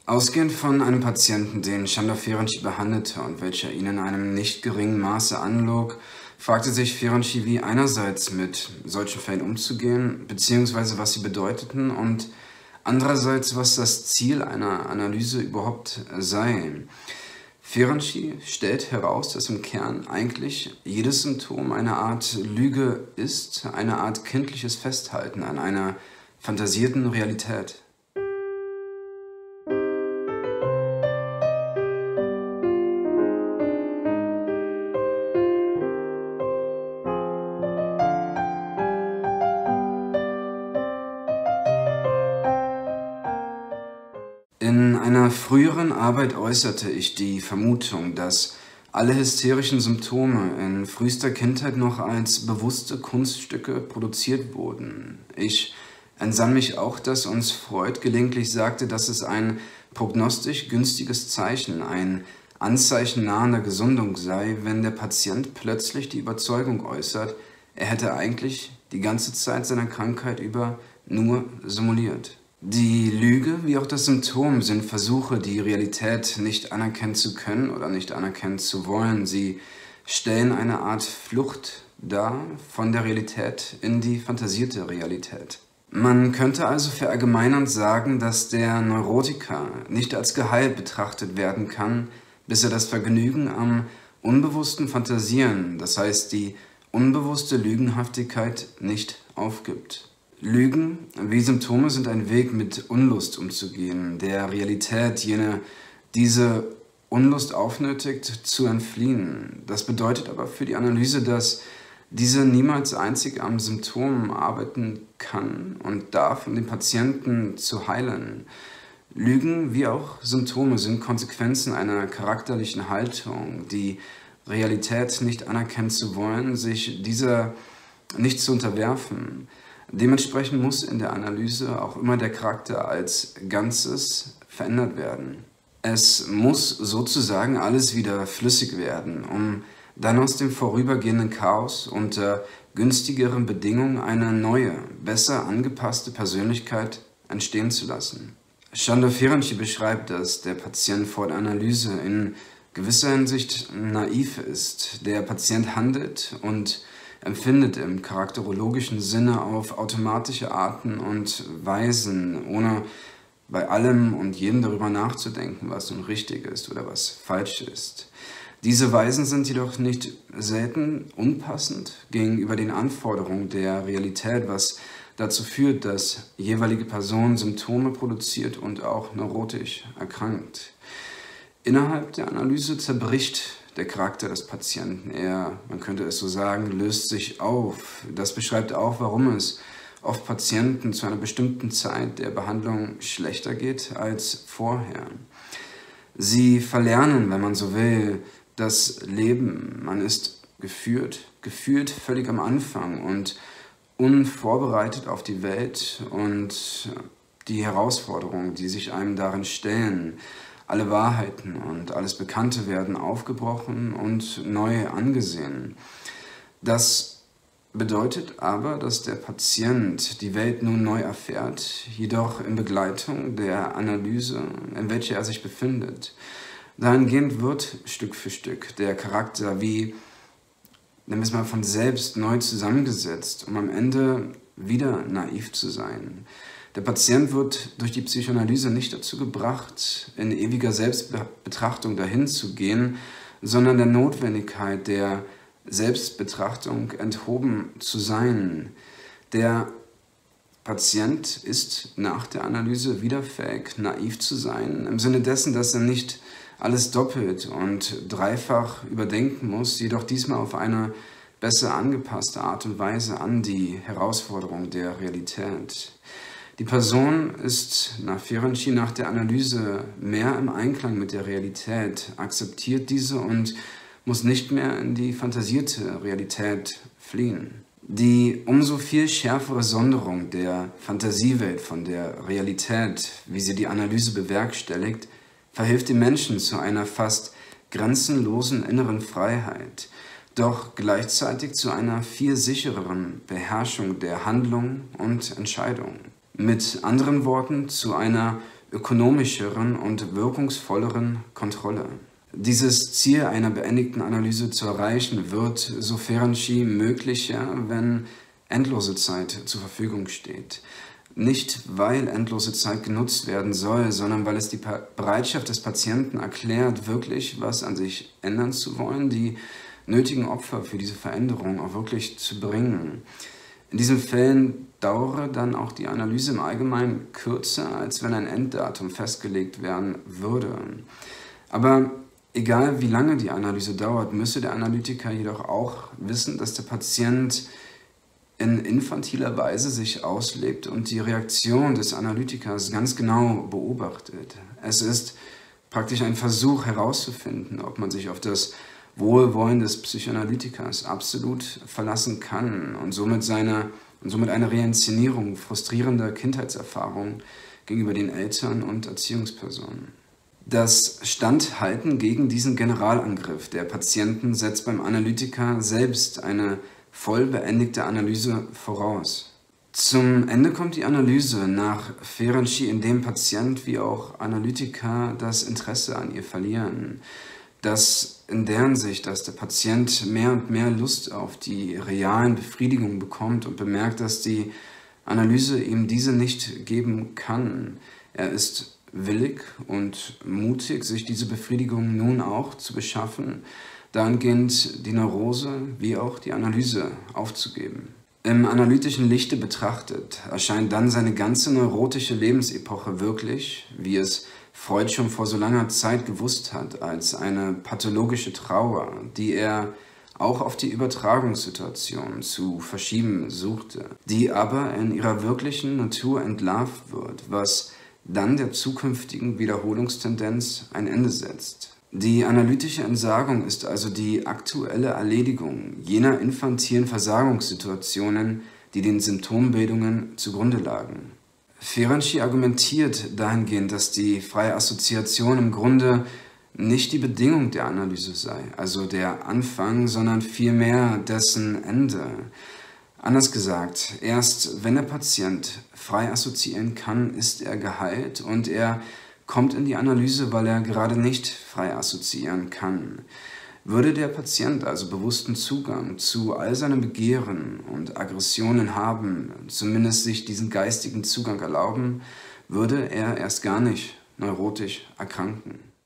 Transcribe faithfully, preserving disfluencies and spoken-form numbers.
Ausgehend von einem Patienten, den Sándor Ferenczi behandelte und welcher ihn in einem nicht geringen Maße anlog, fragte sich Ferenczi, wie einerseits mit solchen Fällen umzugehen, beziehungsweise was sie bedeuteten, und andererseits, was das Ziel einer Analyse überhaupt sei. Ferenczi stellt heraus, dass im Kern eigentlich jedes Symptom eine Art Lüge ist, eine Art kindliches Festhalten an einer fantasierten Realität. In einer früheren Arbeit äußerte ich die Vermutung, dass alle hysterischen Symptome in frühester Kindheit noch als bewusste Kunststücke produziert wurden. Ich entsann mich auch, dass uns Freud gelegentlich sagte, dass es ein prognostisch günstiges Zeichen, ein Anzeichen nahender Gesundung sei, wenn der Patient plötzlich die Überzeugung äußert, er hätte eigentlich die ganze Zeit seiner Krankheit über nur simuliert. Die Lüge wie auch das Symptom sind Versuche, die Realität nicht anerkennen zu können oder nicht anerkennen zu wollen. Sie stellen eine Art Flucht dar von der Realität in die fantasierte Realität. Man könnte also verallgemeinernd sagen, dass der Neurotiker nicht als geheilt betrachtet werden kann, bis er das Vergnügen am unbewussten Fantasieren, das heißt die unbewusste Lügenhaftigkeit, nicht aufgibt. Lügen wie Symptome sind ein Weg, mit Unlust umzugehen, der Realität, jene diese Unlust aufnötigt, zu entfliehen. Das bedeutet aber für die Analyse, dass diese niemals einzig am Symptom arbeiten kann und darf, um den Patienten zu heilen. Lügen wie auch Symptome sind Konsequenzen einer charakterlichen Haltung, die Realität nicht anerkennen zu wollen, sich dieser nicht zu unterwerfen. Dementsprechend muss in der Analyse auch immer der Charakter als Ganzes verändert werden. Es muss sozusagen alles wieder flüssig werden, um dann aus dem vorübergehenden Chaos unter günstigeren Bedingungen eine neue, besser angepasste Persönlichkeit entstehen zu lassen. Sándor Ferenczi beschreibt, dass der Patient vor der Analyse in gewisser Hinsicht naiv ist. Der Patient handelt und empfindet im charakterologischen Sinne auf automatische Arten und Weisen, ohne bei allem und jedem darüber nachzudenken, was nun richtig ist oder was falsch ist. Diese Weisen sind jedoch nicht selten unpassend gegenüber den Anforderungen der Realität, was dazu führt, dass jeweilige Person Symptome produziert und auch neurotisch erkrankt. Innerhalb der Analyse zerbricht der Charakter des Patienten. Er, man könnte es so sagen, löst sich auf. Das beschreibt auch, warum es oft Patienten zu einer bestimmten Zeit der Behandlung schlechter geht als vorher. Sie verlernen, wenn man so will, das Leben. Man ist geführt, gefühlt völlig am Anfang und unvorbereitet auf die Welt und die Herausforderungen, die sich einem darin stellen. Alle Wahrheiten und alles Bekannte werden aufgebrochen und neu angesehen. Das bedeutet aber, dass der Patient die Welt nun neu erfährt, jedoch in Begleitung der Analyse, in welcher er sich befindet. Dahingehend wird Stück für Stück der Charakter wie, nennen wir es mal, von selbst neu zusammengesetzt, um am Ende wieder naiv zu sein. Der Patient wird durch die Psychoanalyse nicht dazu gebracht, in ewiger Selbstbetrachtung dahin zu gehen, sondern der Notwendigkeit der Selbstbetrachtung enthoben zu sein. Der Patient ist nach der Analyse wieder fähig, naiv zu sein, im Sinne dessen, dass er nicht alles doppelt und dreifach überdenken muss, jedoch diesmal auf eine besser angepasste Art und Weise an die Herausforderung der Realität. Die Person ist nach Ferenczi nach der Analyse mehr im Einklang mit der Realität, akzeptiert diese und muss nicht mehr in die fantasierte Realität fliehen. Die umso viel schärfere Sonderung der Fantasiewelt von der Realität, wie sie die Analyse bewerkstelligt, verhilft dem Menschen zu einer fast grenzenlosen inneren Freiheit, doch gleichzeitig zu einer viel sichereren Beherrschung der Handlung und Entscheidung. Mit anderen Worten, zu einer ökonomischeren und wirkungsvolleren Kontrolle. Dieses Ziel einer beendigten Analyse zu erreichen, wird, so Ferenczi, möglicher, wenn endlose Zeit zur Verfügung steht. Nicht, weil endlose Zeit genutzt werden soll, sondern weil es die Bereitschaft des Patienten erklärt, wirklich was an sich ändern zu wollen, die nötigen Opfer für diese Veränderung auch wirklich zu bringen. In diesen Fällen dauere dann auch die Analyse im Allgemeinen kürzer, als wenn ein Enddatum festgelegt werden würde. Aber egal wie lange die Analyse dauert, müsse der Analytiker jedoch auch wissen, dass der Patient in infantiler Weise sich auslebt und die Reaktion des Analytikers ganz genau beobachtet. Es ist praktisch ein Versuch herauszufinden, ob man sich auf das Wohlwollen des Psychoanalytikers absolut verlassen kann und somit, seine, und somit eine Reinszenierung frustrierender Kindheitserfahrungen gegenüber den Eltern und Erziehungspersonen. Das Standhalten gegen diesen Generalangriff der Patienten setzt beim Analytiker selbst eine voll beendigte Analyse voraus. Zum Ende kommt die Analyse nach Ferenczi, indem Patient wie auch Analytiker das Interesse an ihr verlieren. Das in deren Sicht, dass der Patient mehr und mehr Lust auf die realen Befriedigungen bekommt und bemerkt, dass die Analyse ihm diese nicht geben kann. Er ist willig und mutig, sich diese Befriedigung nun auch zu beschaffen, dahingehend die Neurose wie auch die Analyse aufzugeben. Im analytischen Lichte betrachtet erscheint dann seine ganze neurotische Lebensepoche wirklich, wie es Freud schon vor so langer Zeit gewusst hat, als eine pathologische Trauer, die er auch auf die Übertragungssituation zu verschieben suchte, die aber in ihrer wirklichen Natur entlarvt wird, was dann der zukünftigen Wiederholungstendenz ein Ende setzt. Die analytische Entsagung ist also die aktuelle Erledigung jener infantilen Versagungssituationen, die den Symptombildungen zugrunde lagen. Ferenczi argumentiert dahingehend, dass die freie Assoziation im Grunde nicht die Bedingung der Analyse sei, also der Anfang, sondern vielmehr dessen Ende. Anders gesagt, erst wenn der Patient frei assoziieren kann, ist er geheilt und er kommt in die Analyse, weil er gerade nicht frei assoziieren kann. Würde der Patient also bewussten Zugang zu all seinen Begehren und Aggressionen haben, zumindest sich diesen geistigen Zugang erlauben, würde er erst gar nicht neurotisch erkranken.